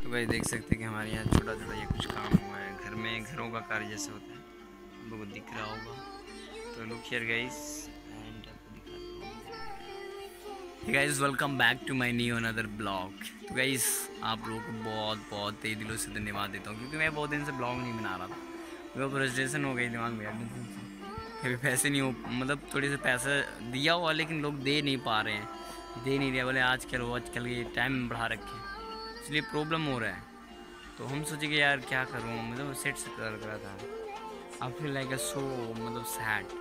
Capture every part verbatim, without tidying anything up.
तो भाई देख सकते हैं कि हमारे यहाँ छोटा छोटा ये कुछ काम हुआ है घर में, घरों का कार्य जैसे होता है, आप लोगों को दिख रहा होगा। तो लुक हियर गाइस एंड आपको दिखाता हूँ। Hey guys, welcome back to my new another blog. तो गाइस आप लोगों को बहुत बहुत तहे दिलों से धन्यवाद देता हूँ, क्योंकि मैं बहुत दिन से ब्लॉग नहीं बना रहा था। मेरे को फ्रस्ट्रेशन हो गई दिमाग में, कभी पैसे नहीं हो, मतलब थोड़े से पैसा दिया हुआ लेकिन लोग दे नहीं पा रहे हैं, दे नहीं रहे। बोले आजकल वो आजकल ये टाइम बढ़ा रखे, इसलिए प्रॉब्लम हो रहा है। तो हम सोचे कि यार क्या करूँ, मतलब सेट से कर रहा था। आई फील लाइक अ सो मतलब सैड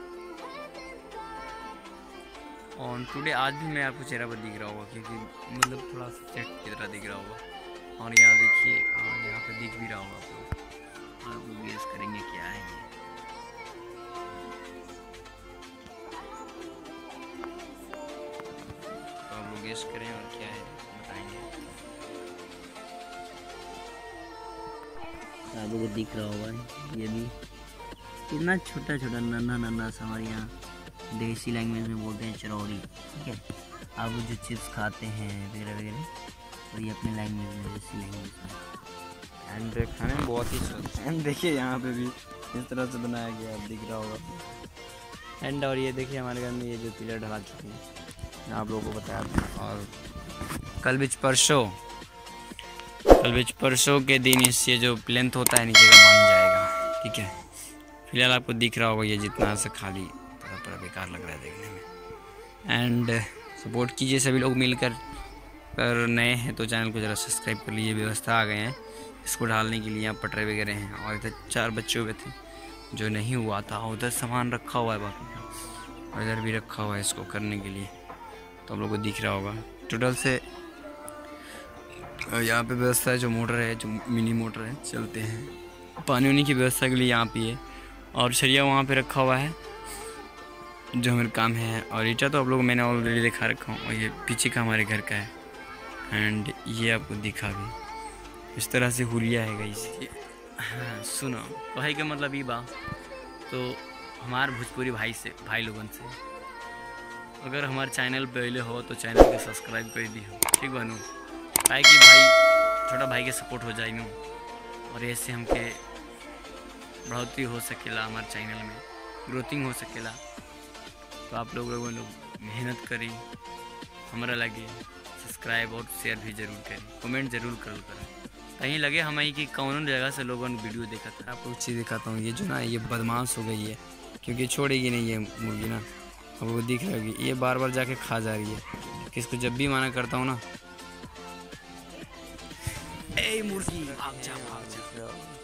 और टुडे आज भी मैं आपको चेहरा पर दिख रहा होगा, क्योंकि मतलब थोड़ा सा सेट की तरह दिख रहा होगा। और यहाँ देखिए, यहाँ पे दिख भी रहा होगा आप लोग, आप लोग गेस करेंगे क्या है ये। तो आप लोग गेस करें और क्या है बताएंगे। आप लोगों को दिख रहा होगा ये भी कितना छोटा छोटा नन्हा नन्हा सा, हमारे यहाँ देसी लैंग्वेज में बोलते हैं चरौरी, ठीक है। आप जो चिप्स खाते हैं वगैरह वगैरह, और ये अपने लैंग्वेज में, देसी लैंग्वेज में। एंड खाने में बहुत ही स्वाद है। एंड देखिए यहाँ पे भी इस तरह से बनाया गया, आप दिख रहा होगा। एंड और ये देखिए हमारे घर में ये जो पिलर ढला चुके हैं, आप लोगों को बताया था। और कल बीच परसों कल बीच परसों के दिन इससे जो प्लेंथ होता है नीचे का बन जाएगा, ठीक है। फिलहाल आपको दिख रहा होगा ये जितना से खाली थोड़ा थोड़ा बेकार लग रहा है देखने में। एंड सपोर्ट कीजिए सभी लोग मिलकर, अगर नए हैं तो चैनल को ज़रा सब्सक्राइब कर लीजिए। व्यवस्था आ गए हैं इसको ढालने के लिए, यहाँ पटरे वगैरह हैं। और इधर चार बच्चे हुए थे जो नहीं हुआ था, उधर सामान रखा हुआ है बाकी, और इधर भी रखा हुआ है इसको करने के लिए। तो आप लोगों को दिख रहा होगा टोटल से यहाँ पे व्यवस्था है। जो मोटर है, जो मिनी मोटर है, चलते हैं पानी वानी की व्यवस्था के लिए यहाँ पे है। और सरिया वहाँ पे रखा हुआ है जो हमारे काम है। और ईटा तो आप लोग मैंने ऑलरेडी दिखा रखा हूँ, और ये पीछे का हमारे घर का है। एंड ये आपको दिखा भी इस तरह से हुलिया है गाइस। हाँ सुनो, भाई का मतलब ये बा तो हमारे भोजपुरी भाई से, भाई लोगन से, अगर हमारे चैनल पहले हो तो चैनल को सब्सक्राइब कर दी हो, ठीक बनू, ताकि भाई छोटा भाई के सपोर्ट हो जाए नू, और ऐसे हमके बढ़ोतरी हो सकेला, हमारे चैनल में ग्रोथिंग हो सकेला। तो आप लोग लोगों लोग मेहनत करी, हमारा लगे सब्सक्राइब और शेयर भी जरूर करें, कमेंट जरूर करूँ करें, कहीं लगे हमें कि कौन जगह से लोगों ने वीडियो देखा था। आपको चीज़ दिखाता हूँ। ये जो ना ये बदमाश हो गई है, क्योंकि छोड़ेगी नहीं ये मुर्गी ना, अब वो दिख रही है, ये बार बार जाके खा जा रही है। किसको जब भी मना करता हूँ ना, ए मुर्गी भाग जा भाग जा।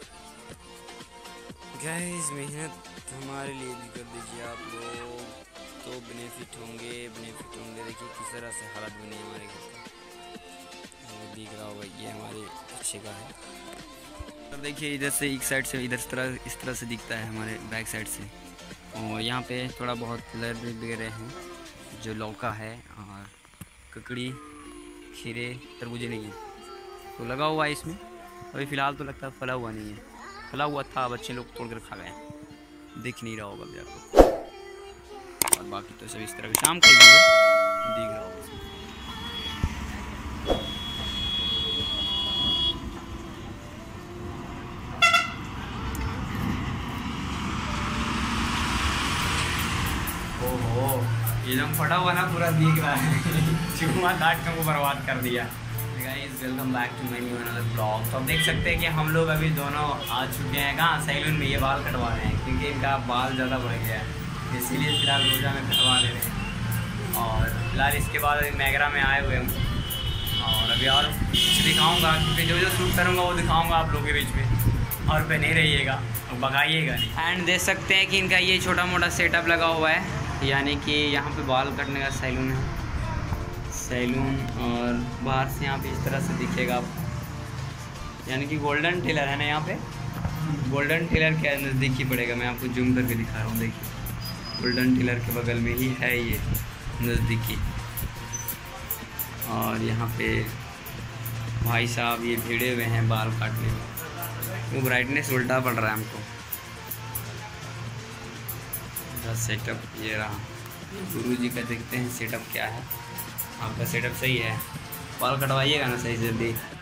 गाइस मेहनत हमारे लिए भी कर दीजिए आप लोग, तो बेनिफिट होंगे बेनिफिट होंगे। देखिए किस तरह से हालत बनी हमारे घर का, वो दिख रहा होगा, ये हमारे पीछे का है। और देखिए इधर से एक साइड से इधर तरह इस तरह से दिखता है हमारे बैक साइड से। और यहाँ पे थोड़ा बहुत कलर भी वगैरह हैं, जो लौका है और ककड़ी, खीरे, तरबूजे नहीं है तो लगा हुआ है इसमें। अभी फ़िलहाल तो लगता है फला हुआ नहीं है, फला हुआ था बच्चे लोग तोड़ कर खा गए, दिख नहीं रहा होगा अभी आपको। और बाकी तो सब इस तरह का शाम का ही है, दिख रहा होगा। ओहो एकदम फटा हुआ ना पूरा दिख रहा है। चूहा काट के वो बर्बाद कर दिया। Guys welcome back to my new another blog. तो आप देख सकते हैं कि हम लोग अभी दोनों आ चुके हैं कहाँ, सैलून में। ये बाल कटवा रहे हैं क्योंकि इनका बाल ज़्यादा बढ़ गया है, इसीलिए फिलहाल रोजा में कटवा ले रहे हैं। और फिलहाल इसके बाद अभी मैगरा में आए हुए हम, और अभी और कुछ दिखाऊँगा, क्योंकि जो जो शूट करूँगा वो दिखाऊँगा आप लोगों के बीच में, और पे नहीं रहिएगा और भगाइएगा नहीं। एंड देख सकते हैं कि इनका ये छोटा मोटा सेटअप लगा हुआ है, यानी कि यहाँ पे बाल कटने का सैलून है, सैलून। और बाहर से यहाँ पे इस तरह से दिखेगा आप, यानी कि गोल्डन टेलर है ना, यहाँ पे गोल्डन टेलर के नज़दीक ही पड़ेगा। मैं आपको जूम करके दिखा रहा हूँ, देखिए गोल्डन टेलर के बगल में ही है ये नज़दीकी। और यहाँ पे भाई साहब ये भिड़े हुए हैं बाल काटने में, वो ब्राइटनेस उल्टा पड़ रहा है हमको। सेटअप ये रहा, गुरु जी का देखते हैं सेटअप क्या है। आपका सेटअप सही है, बाल कटवाइएगा ना सही से जल्दी।